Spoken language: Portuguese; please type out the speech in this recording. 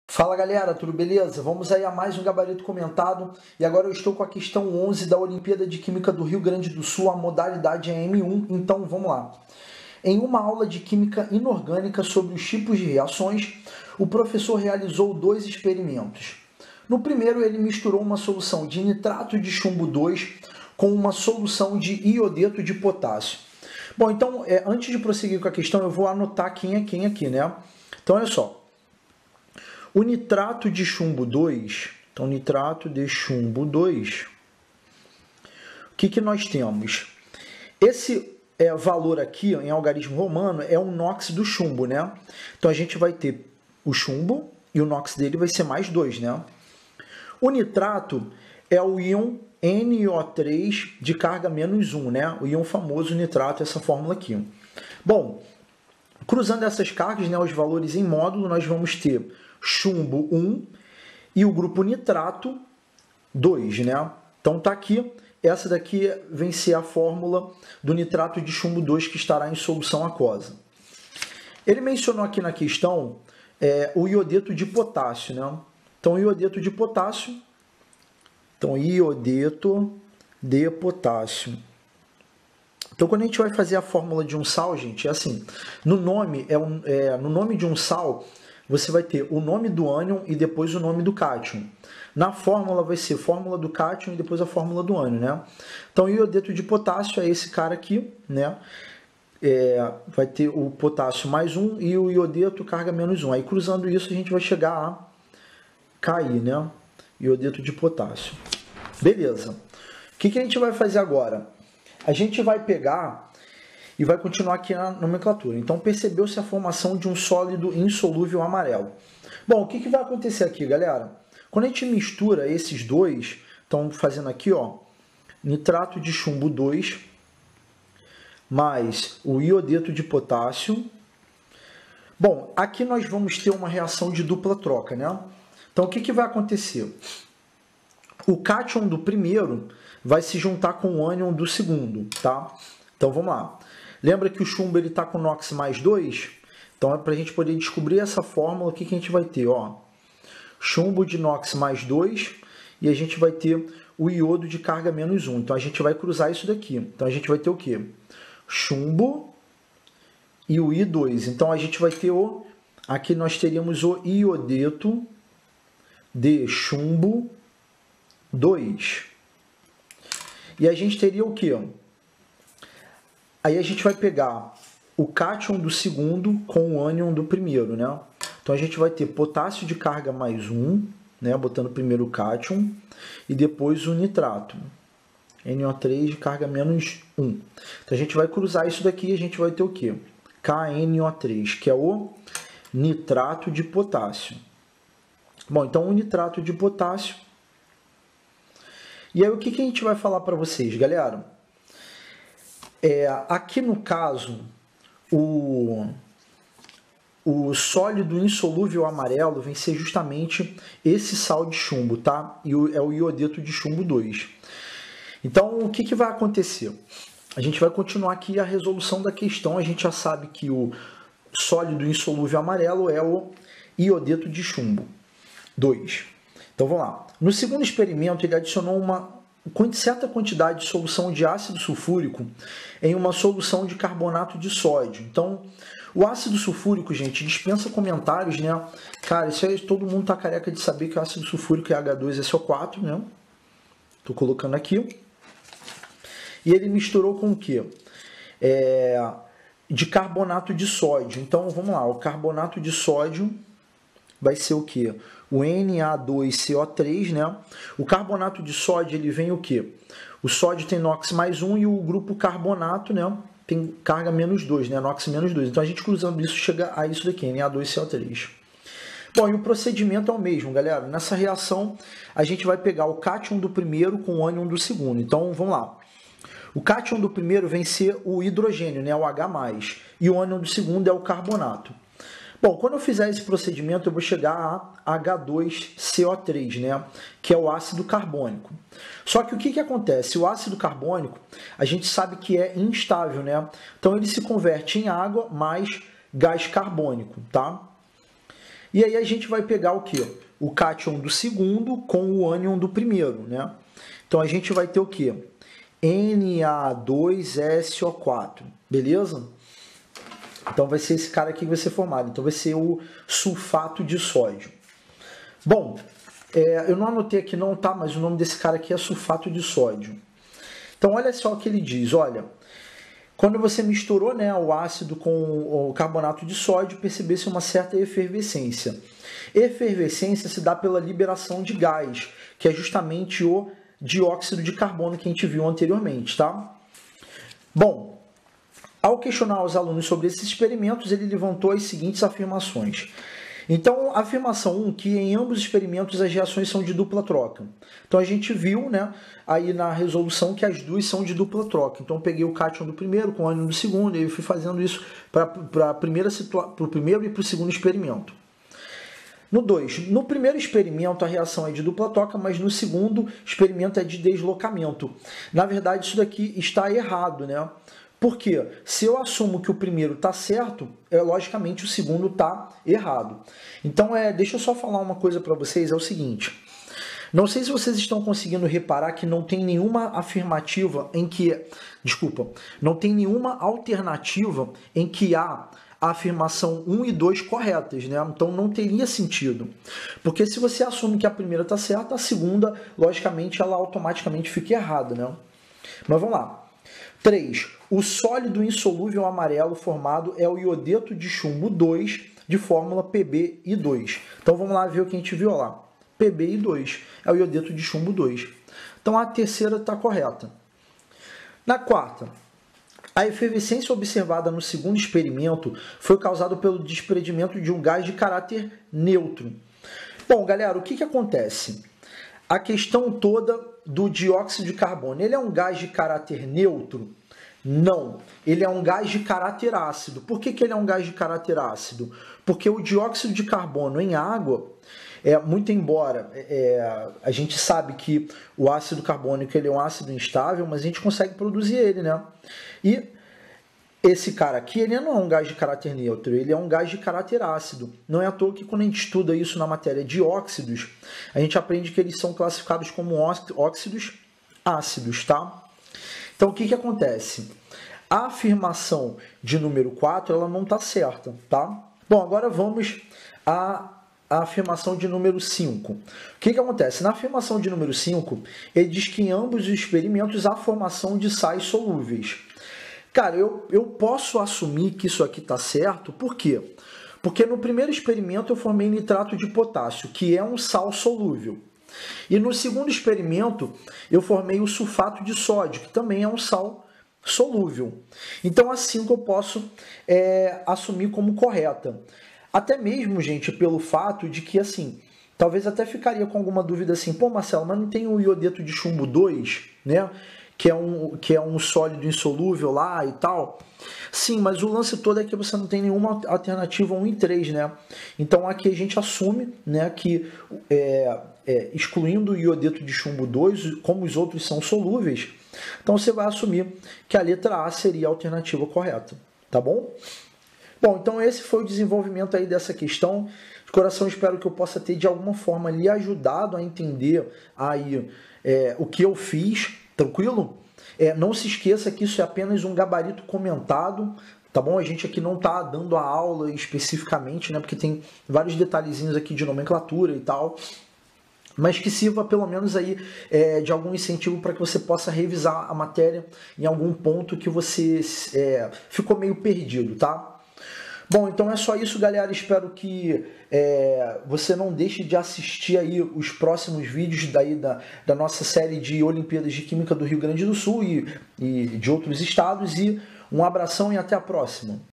Fala galera, tudo beleza? Vamos aí a mais um gabarito comentado e agora eu estou com a questão 11 da Olimpíada de Química do Rio Grande do Sul, a modalidade é M1, então vamos lá. Em uma aula de Química Inorgânica sobre os tipos de reações, o professor realizou dois experimentos. No primeiro ele misturou uma solução de nitrato de chumbo 2 com uma solução de iodeto de potássio. Bom, então antes de prosseguir com a questão eu vou anotar quem é quem aqui, né? Então olha só. O nitrato de chumbo 2, então nitrato de chumbo 2, o que nós temos? Esse valor aqui, em algarismo romano, é o NOx do chumbo, né? Então a gente vai ter o chumbo e o NOx dele vai ser mais 2, né? O nitrato é o íon NO3 de carga menos 1, né? O íon famoso nitrato, essa fórmula aqui. Bom, cruzando essas cargas, né, os valores em módulo, nós vamos ter chumbo 1 e o grupo nitrato 2, né? Então tá aqui, essa daqui vem ser a fórmula do nitrato de chumbo 2 que estará em solução aquosa. Ele mencionou aqui na questão o iodeto de potássio, né? Então iodeto de potássio, iodeto de potássio. Então, quando a gente vai fazer a fórmula de um sal, gente, é assim, no nome de um sal, você vai ter o nome do ânion e depois o nome do cátion. Na fórmula vai ser fórmula do cátion e depois a fórmula do ânion, né? Então, o iodeto de potássio é esse cara aqui, né? Vai ter o potássio mais 1 e o iodeto carga menos 1. Aí, cruzando isso, a gente vai chegar a KI, né? Iodeto de potássio. Beleza. O que a gente vai fazer agora? A gente vai pegar e vai continuar aqui na nomenclatura. Então, percebeu-se a formação de um sólido insolúvel amarelo. Bom, o que vai acontecer aqui, galera? Quando a gente mistura esses dois, então fazendo aqui, ó, nitrato de chumbo 2 mais o iodeto de potássio. Bom, aqui nós vamos ter uma reação de dupla troca, né? Então, o que vai acontecer? O cátion do primeiro vai se juntar com o ânion do segundo, tá? Então, vamos lá. Lembra que o chumbo está com NOx mais 2? Então, para a gente poder descobrir essa fórmula, o que a gente vai ter? Ó, chumbo de NOx mais 2 e a gente vai ter o iodo de carga menos 1. Então, a gente vai cruzar isso daqui. Então, a gente vai ter o quê? Chumbo e o I2. Então, a gente vai ter aqui nós teríamos o iodeto de chumbo 2. E a gente teria o quê? Aí a gente vai pegar o cátion do segundo com o ânion do primeiro, né? Então a gente vai ter potássio de carga mais 1, né? Botando primeiro o cátion e depois o nitrato. NO3 de carga menos 1. Então a gente vai cruzar isso daqui e a gente vai ter o quê? KNO3, que é o nitrato de potássio. Bom, então o nitrato de potássio. E aí o que a gente vai falar para vocês, galera? Aqui no caso, o sólido insolúvel amarelo vem ser justamente esse sal de chumbo, tá? E é o iodeto de chumbo 2. Então, o que vai acontecer? A gente vai continuar aqui a resolução da questão. A gente já sabe que o sólido insolúvel amarelo é o iodeto de chumbo 2. Então, vamos lá. No segundo experimento, ele adicionou uma certa quantidade de solução de ácido sulfúrico em uma solução de carbonato de sódio. Então, o ácido sulfúrico, gente, dispensa comentários, né? Cara, isso aí todo mundo tá careca de saber que o ácido sulfúrico é H2SO4, né? Tô colocando aqui. E ele misturou com o quê? De carbonato de sódio. Então, vamos lá. O carbonato de sódio vai ser o quê? O Na2CO3, né? O carbonato de sódio, ele vem o quê? O sódio tem NOx mais 1 e o grupo carbonato, né, tem carga menos 2, né? NOx menos 2. Então, a gente cruzando isso chega a isso daqui, Na2CO3. Bom, e o procedimento é o mesmo, galera. Nessa reação, a gente vai pegar o cátion do primeiro com o ânion do segundo. Então, vamos lá. O cátion do primeiro vem ser o hidrogênio, né, o H+, e o ânion do segundo é o carbonato. Bom, quando eu fizer esse procedimento, eu vou chegar a H2CO3, né? Que é o ácido carbônico. Só que o que acontece? O ácido carbônico, a gente sabe que é instável, né? Então, ele se converte em água mais gás carbônico, tá? E aí a gente vai pegar o quê? O cátion do segundo com o ânion do primeiro, né? Então a gente vai ter o quê? Na2SO4, beleza? Então vai ser esse cara aqui que vai ser formado. Então vai ser o sulfato de sódio. Bom, eu não anotei aqui não, tá? Mas o nome desse cara aqui é sulfato de sódio. Então olha só o que ele diz, olha. Quando você misturou, né, o ácido com o carbonato de sódio, percebesse uma certa efervescência. Efervescência se dá pela liberação de gás, que é justamente o dióxido de carbono que a gente viu anteriormente, tá? Bom, ao questionar os alunos sobre esses experimentos, ele levantou as seguintes afirmações. Então, afirmação 1, que em ambos os experimentos as reações são de dupla troca. Então, a gente viu, né, aí na resolução que as duas são de dupla troca. Então, eu peguei o cátion do primeiro com o ânion do segundo e eu fui fazendo isso para o primeiro e para o segundo experimento. No 2, no primeiro experimento a reação é de dupla troca, mas no segundo experimento é de deslocamento. Na verdade, isso daqui está errado, né? Porque se eu assumo que o primeiro está certo, logicamente o segundo está errado. Então, deixa eu só falar uma coisa para vocês, é o seguinte. Não sei se vocês estão conseguindo reparar que não tem nenhuma afirmativa em que... Desculpa, não tem nenhuma alternativa em que há a afirmação 1 e 2 corretas, né? Então não teria sentido. Porque se você assume que a primeira está certa, a segunda, logicamente, ela automaticamente fica errada, né? Mas vamos lá. 3. O sólido insolúvel amarelo formado é o iodeto de chumbo 2 de fórmula PbI2. Então vamos lá ver o que a gente viu lá. PbI2 é o iodeto de chumbo 2. Então a terceira está correta. Na quarta, a efervescência observada no segundo experimento foi causada pelo desprendimento de um gás de caráter neutro. Bom, galera, o que acontece? A questão toda do dióxido de carbono, ele é um gás de caráter neutro? Não, ele é um gás de caráter ácido. Por que ele é um gás de caráter ácido? Porque o dióxido de carbono em água, muito embora a gente sabe que o ácido carbônico ele é um ácido instável, mas a gente consegue produzir ele, né? E esse cara aqui, ele não é um gás de caráter neutro, ele é um gás de caráter ácido. Não é à toa que quando a gente estuda isso na matéria de óxidos, a gente aprende que eles são classificados como óxidos ácidos, tá? Então, o que acontece? A afirmação de número 4, ela não está certa, tá? Bom, agora vamos à afirmação de número 5. O que acontece? Na afirmação de número 5, ele diz que em ambos os experimentos há formação de sais solúveis. Cara, eu posso assumir que isso aqui está certo, por quê? Porque no primeiro experimento eu formei nitrato de potássio, que é um sal solúvel. E no segundo experimento eu formei o sulfato de sódio, que também é um sal solúvel. Então a 5 eu posso assumir como correta. Até mesmo, gente, pelo fato de que, assim, talvez até ficaria com alguma dúvida assim, pô, Marcelo, mas não tem o iodeto de chumbo 2, né? Que é um sólido insolúvel lá e tal. Sim, mas o lance todo é que você não tem nenhuma alternativa 1 e 3, né? Então aqui a gente assume, né, que excluindo o iodeto de chumbo 2, como os outros são solúveis, então você vai assumir que a letra A seria a alternativa correta, tá bom? Bom, então esse foi o desenvolvimento aí dessa questão. De coração, espero que eu possa ter de alguma forma lhe ajudado a entender aí o que eu fiz, tranquilo? Não se esqueça que isso é apenas um gabarito comentado, tá bom? A gente aqui não está dando a aula especificamente, né? Porque tem vários detalhezinhos aqui de nomenclatura e tal, mas que sirva pelo menos aí de algum incentivo para que você possa revisar a matéria em algum ponto que você ficou meio perdido, tá? Bom, então é só isso, galera. Espero que você não deixe de assistir aí os próximos vídeos daí da nossa série de Olimpíadas de Química do Rio Grande do Sul e de outros estados. E um abração e até a próxima.